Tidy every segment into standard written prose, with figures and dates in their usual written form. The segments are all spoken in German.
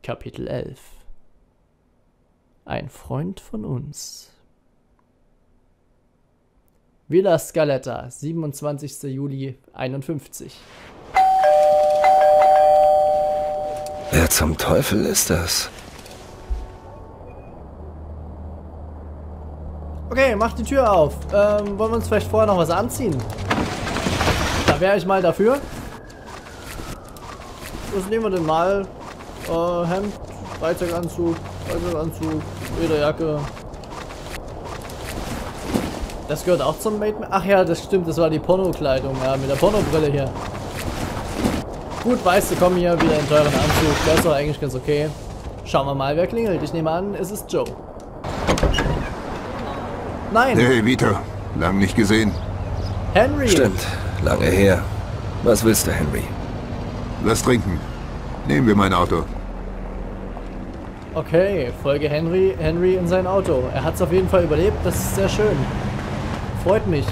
Kapitel 11. Ein Freund von uns. Villa Scaletta, 27. Juli 51. Wer zum Teufel ist das? Okay, mach die Tür auf. Wollen wir uns vielleicht vorher noch was anziehen? Da wäre ich mal dafür. Was nehmen wir denn mal? Hemd, Freizeitanzug, Lederjacke. Das gehört auch zum Made. Ach ja, das stimmt, das war die Pornokleidung, ja, mit der Pornobrille hier. Gut, weißt du, komm hier wieder in teuren Anzug. Der ist doch eigentlich ganz okay. Schauen wir mal, wer klingelt. Ich nehme an, es ist Joe. Nein! Hey, Vito. Lang nicht gesehen. Henry! Stimmt, lange her. Was willst du, Henry? Lass trinken. Nehmen wir mein Auto. Okay, folge Henry in sein Auto. Er hat es auf jeden Fall überlebt, das ist sehr schön. Freut mich.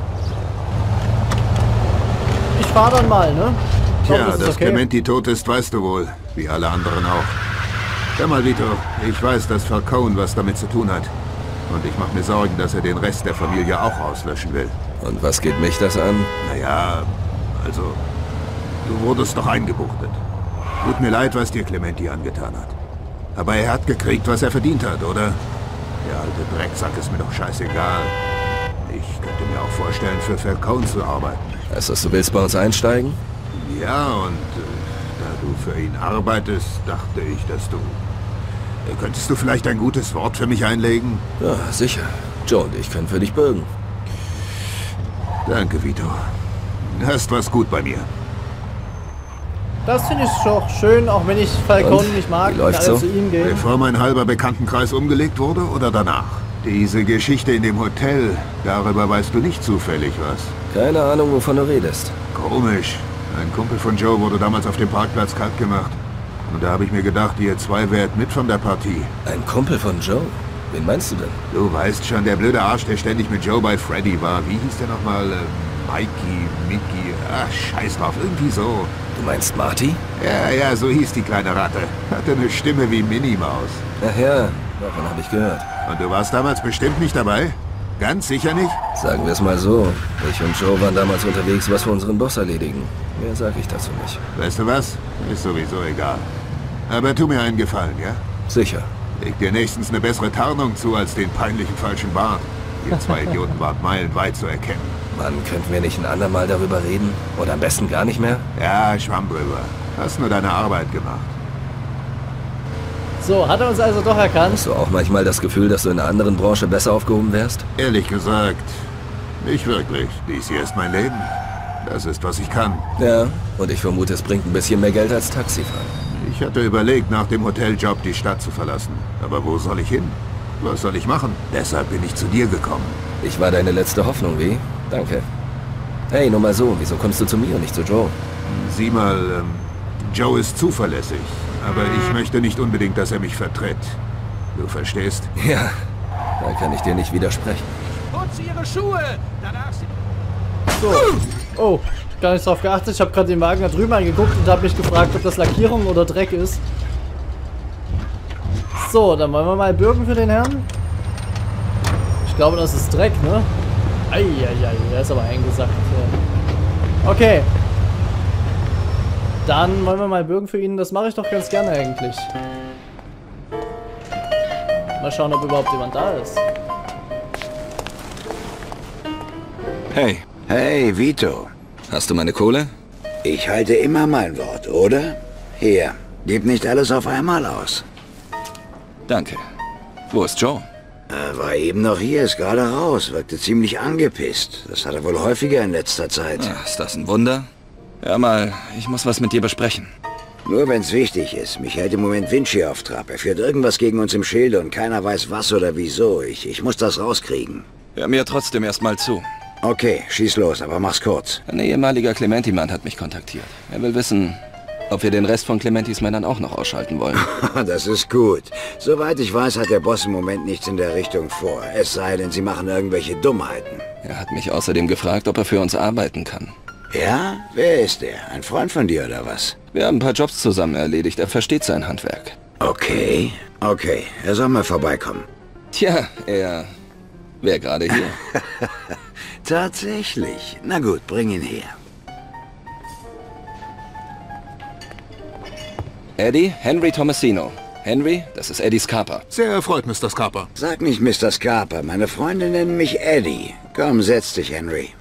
Ich fahre dann mal, ne? Tja, dass Clementi tot ist, weißt du wohl. Wie alle anderen auch. Hör mal, Vito, ich weiß, dass Falcone was damit zu tun hat. Und ich mache mir Sorgen, dass er den Rest der Familie auch auslöschen will. Und was geht mich das an? Naja, also, du wurdest doch eingebuchtet. Tut mir leid, was dir Clementi angetan hat. Aber er hat gekriegt, was er verdient hat, oder? Der alte Drecksack ist mir doch scheißegal. Ich könnte mir auch vorstellen, für Falcone zu arbeiten. Heißt das, du willst bei uns einsteigen? Ja, und da du für ihn arbeitest, dachte ich, dass du... könntest du vielleicht ein gutes Wort für mich einlegen? Ja, sicher. Joe und ich können für dich bürgen. Danke, Vito. Du hast was gut bei mir. Das finde ich doch schön, auch wenn ich Falcone nicht mag, wie läuft's alle so? zu ihm gehen. Bevor mein halber Bekanntenkreis umgelegt wurde oder danach? Diese Geschichte in dem Hotel, darüber weißt du nicht zufällig was? Keine Ahnung, wovon du redest. Komisch. Ein Kumpel von Joe wurde damals auf dem Parkplatz kalt gemacht. Und da habe ich mir gedacht, ihr zwei wärt mit von der Partie. Ein Kumpel von Joe? Wen meinst du denn? Du weißt schon, der blöde Arsch, der ständig mit Joe bei Freddy war. Wie hieß der nochmal? Mickey. Ach, scheiß drauf, irgendwie so. Du meinst Marty? Ja, so hieß die kleine Ratte. Hatte eine Stimme wie Minnie Maus. Ach ja, davon habe ich gehört. Und du warst damals bestimmt nicht dabei? Ganz sicher nicht? Sagen wir es mal so. Ich und Joe waren damals unterwegs, was für unseren Boss erledigen. Mehr sage ich dazu nicht. Weißt du was? Ist sowieso egal. Aber tu mir einen Gefallen, ja? Sicher. Leg dir nächstens eine bessere Tarnung zu als den peinlichen falschen Bart. Ihr zwei Idioten wart meilenweit zu erkennen. Mann, könnten wir nicht ein andermal darüber reden? Oder am besten gar nicht mehr? Ja, schwamm drüber. Hast nur deine Arbeit gemacht. So, hat er uns also doch erkannt? Hast du auch manchmal das Gefühl, dass du in einer anderen Branche besser aufgehoben wärst? Ehrlich gesagt, nicht wirklich. Dies hier ist mein Leben. Das ist, was ich kann. Ja, und ich vermute, es bringt ein bisschen mehr Geld als Taxifahren. Ich hatte überlegt, nach dem Hoteljob die Stadt zu verlassen. Aber wo soll ich hin? Was soll ich machen? Deshalb bin ich zu dir gekommen. Ich war deine letzte Hoffnung, wie? Danke. Hey, nur mal so, wieso kommst du zu mir und nicht zu Joe? Sieh mal, Joe ist zuverlässig. Aber ich möchte nicht unbedingt, dass er mich vertritt. Du verstehst? Ja, da kann ich dir nicht widersprechen. Putze Ihre Schuhe! Danach sind... So. Oh, gar nicht drauf geachtet. Ich habe gerade den Wagen da drüben angeguckt und habe mich gefragt, ob das Lackierung oder Dreck ist. So, dann wollen wir mal bürgen für den Herrn. Ich glaube, das ist Dreck, ne? Eieiei, der ist aber eingesackt. Okay. Dann wollen wir mal bürgen für ihn. Das mache ich doch ganz gerne eigentlich. Mal schauen, ob überhaupt jemand da ist. Hey, Hey, Vito. hast du meine Kohle? Ich halte immer mein Wort, oder? Hier, gib nicht alles auf einmal aus. Danke. Wo ist Joe? Er war eben noch hier, ist gerade raus, wirkte ziemlich angepisst. Das hat er wohl häufiger in letzter Zeit. Ah, ist das ein Wunder? Hör mal, ich muss was mit dir besprechen. Nur wenn's wichtig ist. Mich hält im Moment Vinci auf Trab. Er führt irgendwas gegen uns im Schilde und keiner weiß was oder wieso. Ich muss das rauskriegen. Hör mir trotzdem erstmal zu. Okay, schieß los, aber mach's kurz. Ein ehemaliger Clementi-Mann hat mich kontaktiert. Er will wissen, ob wir den Rest von Clementis Männern auch noch ausschalten wollen. Das ist gut. Soweit ich weiß, hat der Boss im Moment nichts in der Richtung vor. Es sei denn, sie machen irgendwelche Dummheiten. Er hat mich außerdem gefragt, ob er für uns arbeiten kann. Ja? Wer ist der? Ein Freund von dir oder was? Wir haben ein paar Jobs zusammen erledigt. Er versteht sein Handwerk. Okay. Er soll mal vorbeikommen. Tja, er wäre gerade hier. Tatsächlich. Na gut, bring ihn her. Eddie, Henry Tomasino. Henry, das ist Eddie Scarpa. Sehr erfreut, Mr. Scarpa. Sag nicht Mr. Scarpa, meine Freunde nennen mich Eddie. Komm, setz dich, Henry.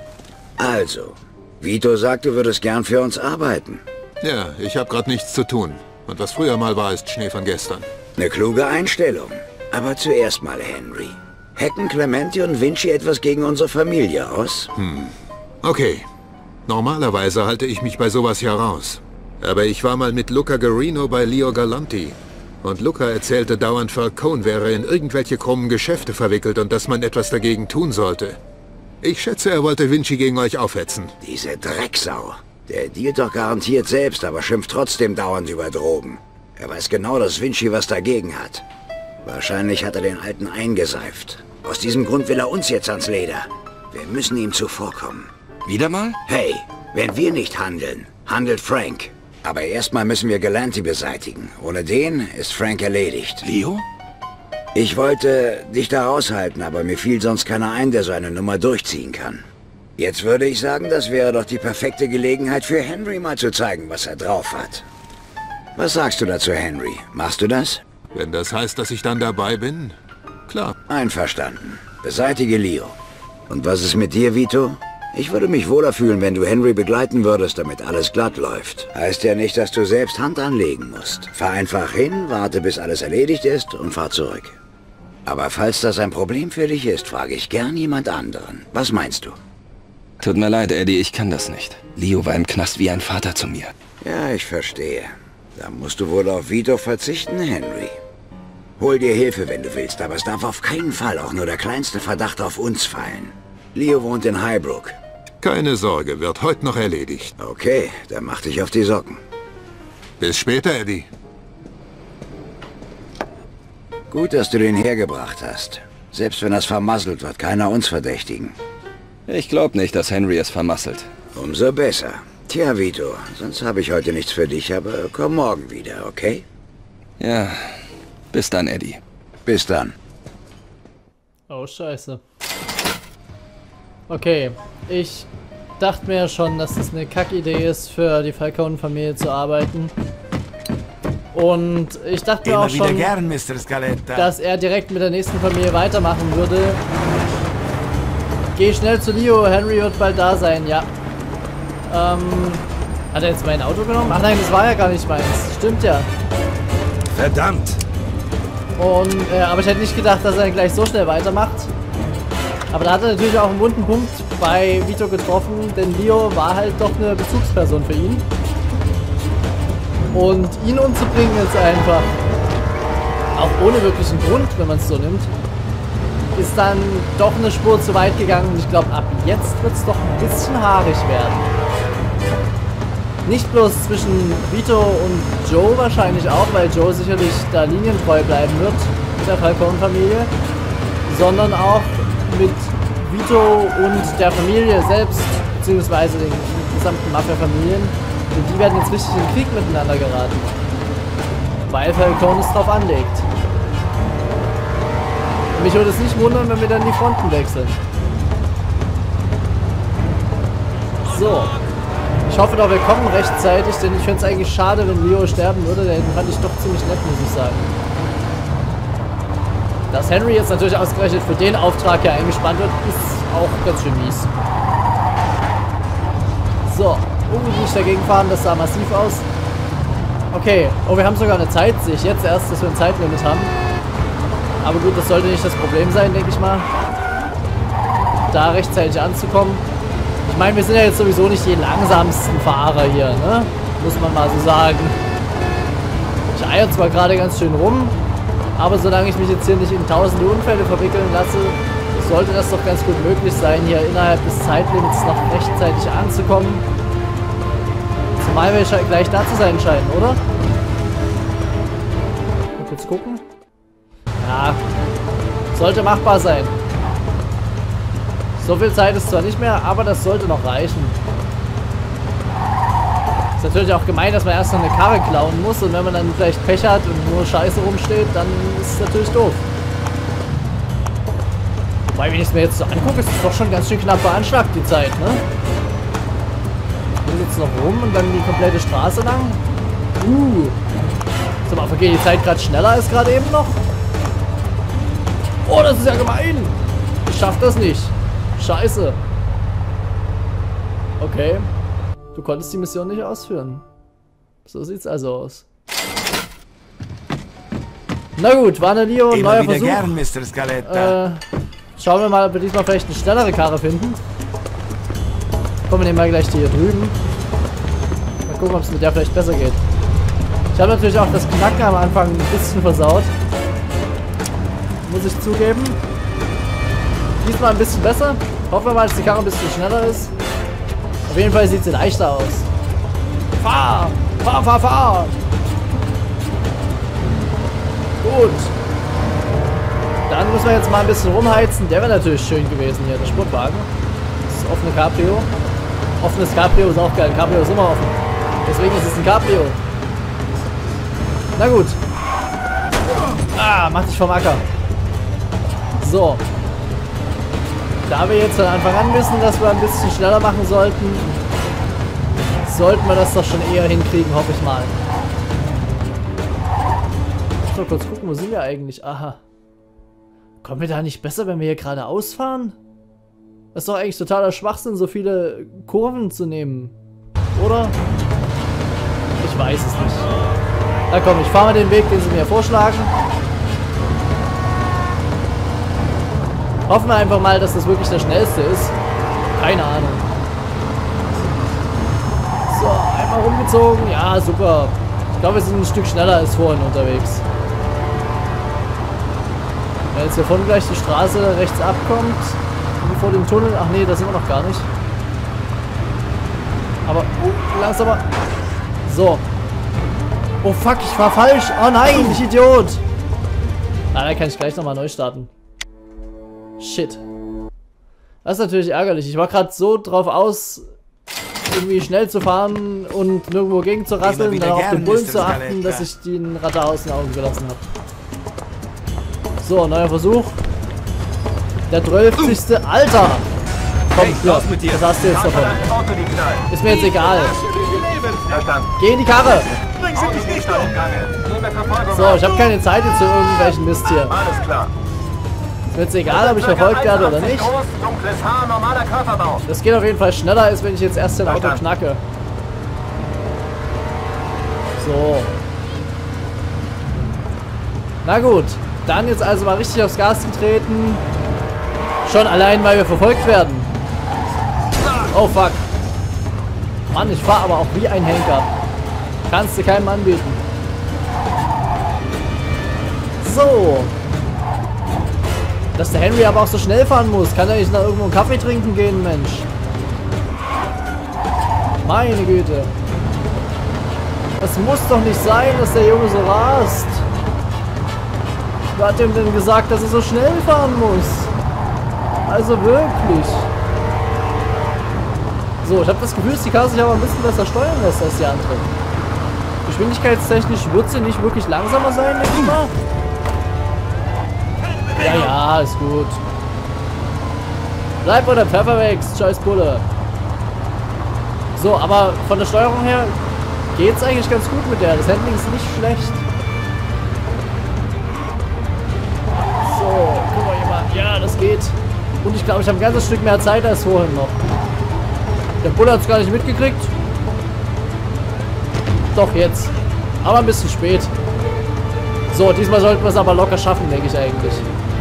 Also, Vito sagt, du würdest gern für uns arbeiten. Ja, ich habe gerade nichts zu tun. Und was früher mal war, ist Schnee von gestern. Eine kluge Einstellung. Aber zuerst mal, Henry. Hacken Clementi und Vinci etwas gegen unsere Familie aus? Okay. Normalerweise halte ich mich bei sowas ja raus. Aber ich war mal mit Luca Guarino bei Leo Galanti. Und Luca erzählte dauernd, Falcone wäre in irgendwelche krummen Geschäfte verwickelt und dass man etwas dagegen tun sollte. Ich schätze, er wollte Vinci gegen euch aufhetzen. Diese Drecksau. Der dealt doch garantiert selbst, aber schimpft trotzdem dauernd über Drogen. Er weiß genau, dass Vinci was dagegen hat. Wahrscheinlich hat er den Alten eingeseift. Aus diesem Grund will er uns jetzt ans Leder. Wir müssen ihm zuvorkommen. Wieder mal? Hey, wenn wir nicht handeln, handelt Frank. Aber erstmal müssen wir Galanti beseitigen. Ohne den ist Frank erledigt. Leo? Ich wollte dich da raushalten, aber mir fiel sonst keiner ein, der so eine Nummer durchziehen kann. Jetzt würde ich sagen, das wäre doch die perfekte Gelegenheit für Henry mal zu zeigen, was er drauf hat. Was sagst du dazu, Henry? Machst du das? Wenn das heißt, dass ich dann dabei bin? Klar. Einverstanden. Beseitige Leo. Und was ist mit dir, Vito? Ich würde mich wohler fühlen, wenn du Henry begleiten würdest, damit alles glatt läuft. Heißt ja nicht, dass du selbst Hand anlegen musst. Fahr einfach hin, warte, bis alles erledigt ist und fahr zurück. Aber falls das ein Problem für dich ist, frage ich gern jemand anderen. Was meinst du? Tut mir leid, Eddie, ich kann das nicht. Leo war im Knast wie ein Vater zu mir. Ja, ich verstehe. Da musst du wohl auf Vito verzichten, Henry. Hol dir Hilfe, wenn du willst, aber es darf auf keinen Fall auch nur der kleinste Verdacht auf uns fallen. Leo wohnt in Highbrook. Keine Sorge, wird heute noch erledigt. Okay, dann mach dich auf die Socken. Bis später, Eddie. Gut, dass du den hergebracht hast. Selbst wenn das vermasselt, wird keiner uns verdächtigen. Ich glaube nicht, dass Henry es vermasselt. Umso besser. Tja, Vito, sonst habe ich heute nichts für dich, aber komm morgen wieder, okay? Ja, bis dann, Eddie. Bis dann. Oh, scheiße. Okay, ich dachte mir schon, dass das eine Kackidee ist, für die Falcone-Familie zu arbeiten. Und ich dachte mir auch schon, gern, Mr. Scaletta. dass er direkt mit der nächsten Familie weitermachen würde. Geh schnell zu Leo, Henry wird bald da sein, ja. Hat er jetzt mein Auto genommen? Ach nein, das war ja gar nicht meins. Stimmt ja. Verdammt! Und, aber ich hätte nicht gedacht, dass er dann gleich so schnell weitermacht. Aber da hat er natürlich auch einen wunden Punkt bei Vito getroffen, denn Leo war halt doch eine Bezugsperson für ihn. Und ihn umzubringen ist einfach, auch ohne wirklichen Grund, wenn man es so nimmt, ist dann doch eine Spur zu weit gegangen. Und ich glaube, ab jetzt wird es doch ein bisschen haarig werden. Nicht bloß zwischen Vito und Joe wahrscheinlich auch, weil Joe sicherlich da linientreu bleiben wird mit der Falcone-Familie, sondern auch mit Vito und der Familie selbst, beziehungsweise den gesamten Mafia-Familien. Und die werden jetzt richtig in den Krieg miteinander geraten, weil Falcone es drauf anlegt. Mich würde es nicht wundern, wenn wir dann die Fronten wechseln. So. Ich hoffe doch, wir kommen rechtzeitig, denn ich fände es eigentlich schade, wenn Leo sterben würde. Den fand ich doch ziemlich nett, muss ich sagen. Dass Henry jetzt natürlich ausgerechnet für den Auftrag hier eingespannt wird, ist auch ganz schön mies. So, nicht dagegen fahren, das sah massiv aus. Okay, oh, wir haben sogar eine Zeit, sehe ich jetzt erst, dass wir ein Zeitlimit haben. Aber gut, das sollte nicht das Problem sein, denke ich mal. Da rechtzeitig anzukommen. Ich meine, wir sind ja jetzt sowieso nicht die langsamsten Fahrer hier, ne? Muss man mal so sagen. Ich eier zwar gerade ganz schön rum, aber solange ich mich jetzt hier nicht in tausende Unfälle verwickeln lasse, sollte das doch ganz gut möglich sein, hier innerhalb des Zeitlimits noch rechtzeitig anzukommen. Zumal wir gleich da zu sein scheinen, oder? Mal kurz gucken. Ja, sollte machbar sein. So viel Zeit ist zwar nicht mehr, aber das sollte noch reichen. Ist natürlich auch gemein, dass man erst noch eine Karre klauen muss und wenn man dann vielleicht Pech hat und nur Scheiße rumsteht, dann ist es natürlich doof. Wobei, wenn ich es mir jetzt so angucke, ist es doch schon ganz schön knapp veranschlagt, die Zeit, ne? Hier jetzt noch rum und dann die komplette Straße lang. Sag mal, vergeht die Zeit gerade schneller als gerade eben noch? Oh, das ist ja gemein! Ich schaff das nicht. Scheiße. Okay. Du konntest die Mission nicht ausführen. So sieht's also aus. Na gut, war eine Leo, ein neuer Versuch. Gern, Mr. Scaletta. Schauen wir mal, ob wir diesmal vielleicht eine schnellere Karre finden. Kommen wir nehmen mal gleich die hier drüben. Mal gucken, ob es mit der vielleicht besser geht. Ich habe natürlich auch das Knacken am Anfang ein bisschen versaut. Muss ich zugeben. Diesmal ein bisschen besser. Hoffen wir mal, dass die Karre ein bisschen schneller ist. Auf jeden Fall sieht sie leichter aus. Fahr! Fahr, fahr, fahr! Gut. Dann müssen wir jetzt mal ein bisschen rumheizen. Der wäre natürlich schön gewesen hier, der Sportwagen. Das ist offene Cabrio. Offenes Cabrio ist auch geil. Cabrio ist immer offen. Deswegen ist es ein Cabrio. Na gut. Ah, mach dich vom Acker. So. Da wir jetzt von Anfang an wissen, dass wir ein bisschen schneller machen sollten, sollten wir das doch schon eher hinkriegen, hoffe ich mal. Ich muss mal kurz gucken, wo sind wir eigentlich? Aha. Kommen wir da nicht besser, wenn wir hier geradeaus fahren? Das ist doch eigentlich totaler Schwachsinn, so viele Kurven zu nehmen. Oder? Ich weiß es nicht. Na komm, ich fahre mal den Weg, den sie mir vorschlagen. Hoffen wir einfach mal, dass das wirklich der schnellste ist. Keine Ahnung. So, einmal rumgezogen. Ja, super. Ich glaube, wir sind ein Stück schneller als vorhin unterwegs. Wenn jetzt hier vorne gleich die Straße rechts abkommt, vor dem Tunnel. Ach nee, da sind wir noch gar nicht. Aber, langsamer. So. Oh fuck, ich fahr falsch. Oh nein, ich Idiot. Ah, da kann ich gleich nochmal neu starten. Shit. Das ist natürlich ärgerlich. Ich war gerade so drauf aus, irgendwie schnell zu fahren und nirgendwo gegen zu rasseln und dann auf den Bullen zu achten, dass ich den Radar aus den Augen gelassen habe. So, neuer Versuch. Der 12. Alter! Komm, hey, ja, mit dir. Was hast du jetzt davon? Ist mir jetzt egal. Geh in die Karre! So, ich habe keine Zeit jetzt für irgendwelchen Mist hier. Alles klar. Ist mir jetzt egal, ob ich verfolgt werde oder nicht. Das geht auf jeden Fall schneller, als wenn ich jetzt erst den Auto knacke. So. Na gut. Dann jetzt also mal richtig aufs Gas getreten. Schon allein, weil wir verfolgt werden. Oh fuck. Mann, ich fahre aber auch wie ein Henker. Kannst du keinem anbieten. So. Dass der Henry aber auch so schnell fahren muss. Kann er nicht noch irgendwo einen Kaffee trinken gehen, Mensch? Meine Güte. Das muss doch nicht sein, dass der Junge so rast. Wer hat ihm denn gesagt, dass er so schnell fahren muss? Also wirklich. So, ich habe das Gefühl, dass die Karre sich aber ein bisschen besser steuern lässt als die andere. Geschwindigkeitstechnisch wird sie nicht wirklich langsamer sein, denke ich mal. Ja, ja, ist gut. Bleib bei der Pfeffer weg, scheiß Bulle. So, aber von der Steuerung her geht's eigentlich ganz gut mit der. Das Handling ist nicht schlecht. So, guck mal hier mal. Ja, das geht. Und ich glaube, ich habe ein ganzes Stück mehr Zeit als vorhin noch. Der Bulle hat es gar nicht mitgekriegt. Doch, jetzt. Aber ein bisschen spät. So, diesmal sollten wir es aber locker schaffen, denke ich eigentlich.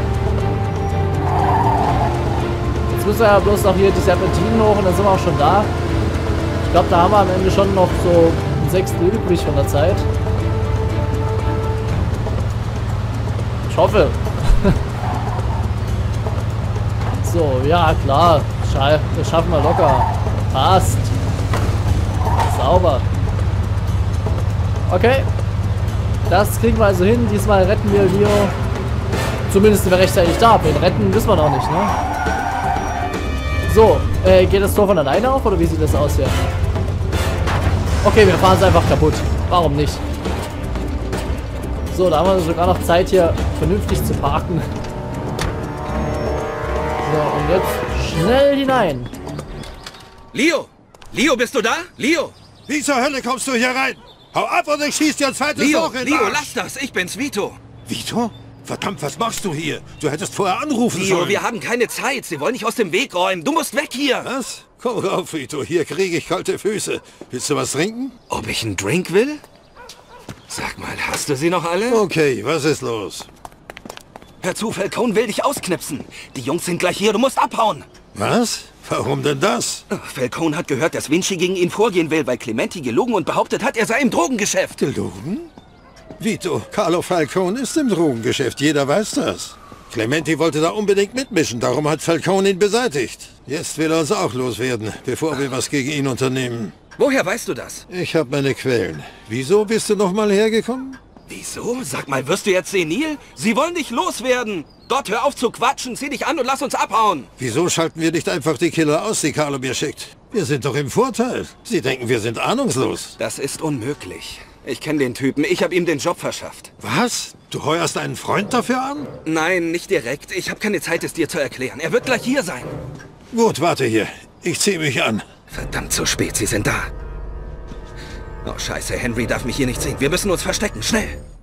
Jetzt müssen wir ja bloß noch hier die Serpentinen hoch und dann sind wir auch schon da. Ich glaube, da haben wir am Ende schon noch so ein Sechstel übrig von der Zeit. Ich hoffe. So, ja klar. Das schaffen wir locker. Passt. Sauber. Okay. Das kriegen wir also hin. Diesmal retten wir Leo. Zumindest sind wir rechtzeitig da. Wen retten, wissen wir noch nicht, ne? So, geht das Tor von alleine auf oder wie sieht das aus hier? Okay, wir fahren es einfach kaputt. Warum nicht? So, da haben wir sogar noch Zeit hier vernünftig zu parken. So, und jetzt schnell hinein. Leo! Leo, bist du da? Leo! Wie zur Hölle kommst du hier rein? Hau ab und ich schieß dir ein zweites Leo, Loch in den Leo, Arsch. lass das! Ich bin's, Vito! Vito? Verdammt, was machst du hier? Du hättest vorher anrufen Leo, sollen. wir haben keine Zeit. Sie wollen dich aus dem Weg räumen. Du musst weg hier! Was? Komm rauf, Vito. Hier kriege ich kalte Füße. Willst du was trinken? Ob ich einen Drink will? Sag mal, hast du sie noch alle? Okay, was ist los? Hör zu, Falcone will dich ausknipsen. Die Jungs sind gleich hier, du musst abhauen. Was? Warum denn das? Falcone hat gehört, dass Vinci gegen ihn vorgehen will, weil Clementi gelogen und behauptet hat, er sei im Drogengeschäft. Gelogen? Vito, Carlo Falcone ist im Drogengeschäft, jeder weiß das. Clementi wollte da unbedingt mitmischen, darum hat Falcone ihn beseitigt. Jetzt will er uns auch loswerden, bevor wir was gegen ihn unternehmen. Woher weißt du das? Ich habe meine Quellen. Wieso bist du nochmal hergekommen? Wieso? Sag mal, wirst du jetzt senil? Sie wollen dich loswerden. Dort, hör auf zu quatschen, zieh dich an und lass uns abhauen. Wieso schalten wir nicht einfach die Killer aus, die Carlo mir schickt? Wir sind doch im Vorteil. Sie denken, wir sind ahnungslos. Das ist unmöglich. Ich kenne den Typen, ich habe ihm den Job verschafft. Was? Du heuerst einen Freund dafür an? Nein, nicht direkt. Ich habe keine Zeit, es dir zu erklären. Er wird gleich hier sein. Gut, warte hier. Ich ziehe mich an. Verdammt, zu spät, sie sind da. Oh, scheiße, Henry darf mich hier nicht sehen. Wir müssen uns verstecken, schnell.